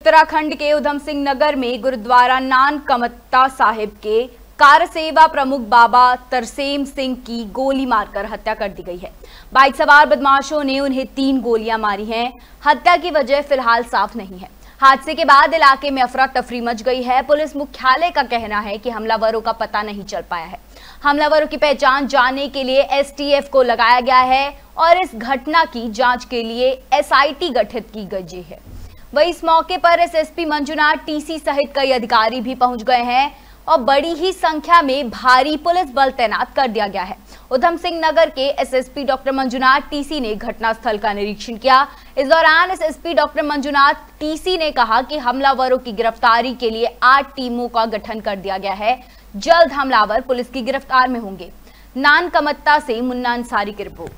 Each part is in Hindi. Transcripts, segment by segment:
उत्तराखंड के उधम सिंह नगर में गुरुद्वारा नानकमत्ता साहिब के कारसेवा प्रमुख बाबा तरसेम सिंह की गोली मारकर हत्या कर दी गई है। बाइक सवार बदमाशों ने उन्हें 3 गोलियां मारी हैं। हत्या की वजह फिलहाल साफ नहीं है। हादसे के बाद इलाके में अफरा तफरी मच गई है। पुलिस मुख्यालय का कहना है कि हमलावरों का पता नहीं चल पाया है। हमलावरों की पहचान जानने के लिए एसटीएफ को लगाया गया है और इस घटना की जांच के लिए एसआईटी गठित की गई है। वहीं इस मौके पर एसएसपी मंजुनाथ टीसी सहित कई अधिकारी भी पहुंच गए हैं और बड़ी ही संख्या में भारी पुलिस बल तैनात कर दिया गया है। उधम सिंह नगर के एसएसपी डॉक्टर मंजुनाथ टीसी ने घटनास्थल का निरीक्षण किया। इस दौरान एसएसपी डॉक्टर मंजुनाथ टीसी ने कहा कि हमलावरों की गिरफ्तारी के लिए 8 टीमों का गठन कर दिया गया है। जल्द हमलावर पुलिस की गिरफ्तार में होंगे। नानकमत्ता से मुन्ना अंसारी की रिपोर्ट।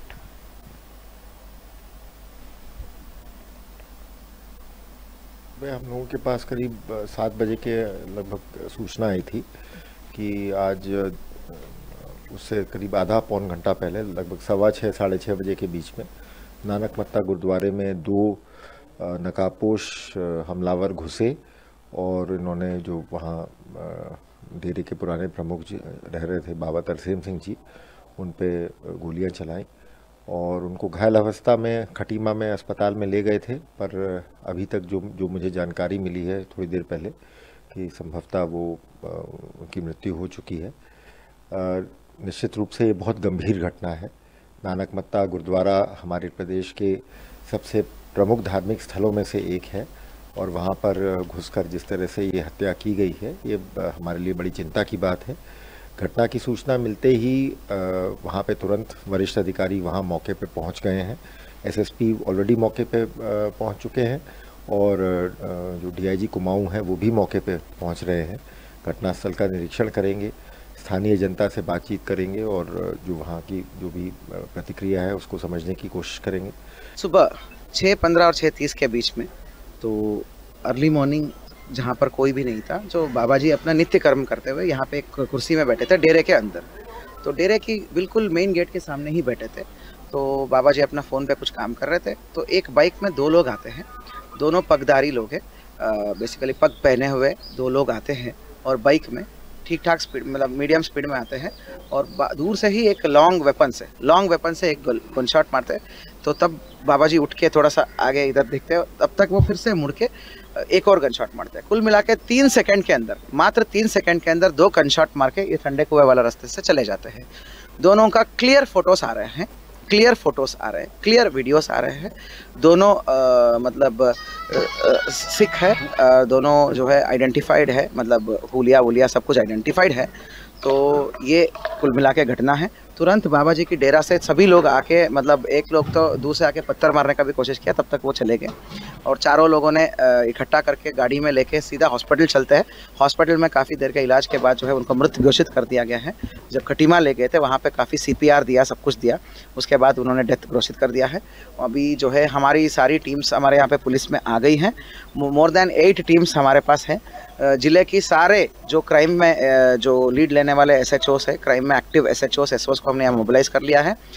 हम लोगों के पास करीब 7 बजे के लगभग सूचना आई थी कि आज उससे करीब आधा पौन घंटा पहले लगभग 6:15 साढ़े 6 बजे के बीच में नानकमत्ता गुरुद्वारे में 2 नकाबपोश हमलावर घुसे और इन्होंने जो वहाँ डेरे के पुराने प्रमुख जी रह रहे थे बाबा तरसेम सिंह जी, उन पे गोलियां चलाई और उनको घायल अवस्था में खटीमा में अस्पताल में ले गए थे। पर अभी तक जो मुझे जानकारी मिली है थोड़ी देर पहले कि संभवतः वो उनकी मृत्यु हो चुकी है। निश्चित रूप से ये बहुत गंभीर घटना है। नानकमत्ता गुरुद्वारा हमारे प्रदेश के सबसे प्रमुख धार्मिक स्थलों में से एक है और वहाँ पर घुसकर जिस तरह से ये हत्या की गई है, ये हमारे लिए बड़ी चिंता की बात है। घटना की सूचना मिलते ही वहाँ पे तुरंत वरिष्ठ अधिकारी वहाँ मौके पे पहुँच गए हैं। एसएसपी ऑलरेडी मौके पे पहुँच चुके हैं और जो डीआईजी कुमाऊं हैं वो भी मौके पे पहुँच रहे हैं। घटनास्थल का निरीक्षण करेंगे, स्थानीय जनता से बातचीत करेंगे और जो वहाँ की जो भी प्रतिक्रिया है उसको समझने की कोशिश करेंगे। सुबह 6:15 और 6:30 के बीच में तो अर्ली मॉर्निंग जहाँ पर कोई भी नहीं था, जो बाबा जी अपना नित्य कर्म करते हुए यहाँ पे एक कुर्सी में बैठे थे डेरे के अंदर। तो डेरे की बिल्कुल मेन गेट के सामने ही बैठे थे। तो बाबा जी अपना फ़ोन पे कुछ काम कर रहे थे। तो एक बाइक में 2 लोग आते हैं, दोनों पगधारी लोग हैं, बेसिकली पग पहने हुए 2 लोग आते हैं और बाइक में ठीक ठाक स्पीड मतलब मीडियम स्पीड में आते हैं और दूर से ही एक लॉन्ग वेपन से एक गन शॉट मारते हैं। तो तब बाबा जी उठ के थोड़ा सा आगे इधर देखते हैं, तब तक वो फिर से मुड़ के एक और गन शॉट मारते हैं। कुल मिला के 3 सेकंड के अंदर, मात्र 3 सेकंड के अंदर 2 गन शॉट मार के ये ठंडे कुएं वाला रास्ते से चले जाते हैं। दोनों का क्लियर फोटोज आ रहे हैं, क्लियर वीडियोस आ रहे हैं। दोनों मतलब सिख है, दोनों जो है आइडेंटिफाइड है, मतलब हुलिया सब कुछ आइडेंटिफाइड है। तो ये कुल मिला के घटना है। तुरंत बाबा जी की डेरा से सभी लोग आके, मतलब एक लोग तो दूर से आके पत्थर मारने का भी कोशिश किया, तब तक वो चले गए और चारों लोगों ने इकट्ठा करके गाड़ी में लेके सीधा हॉस्पिटल चलते हैं। हॉस्पिटल में काफ़ी देर के इलाज के बाद जो है उनको मृत घोषित कर दिया गया है। जब खटीमा ले गए थे वहाँ पे काफ़ी CPR दिया, सब कुछ दिया, उसके बाद उन्होंने डेथ घोषित कर दिया है। अभी जो है हमारी सारी टीम्स हमारे यहाँ पे पुलिस में आ गई हैं। मोर देन 8 टीम्स हमारे पास हैं। जिले की सारे जो क्राइम में जो लीड लेने वाले SHOs है, क्राइम में एक्टिव SHOs, SOs को हमने यहाँ मोबिलाइज कर लिया है।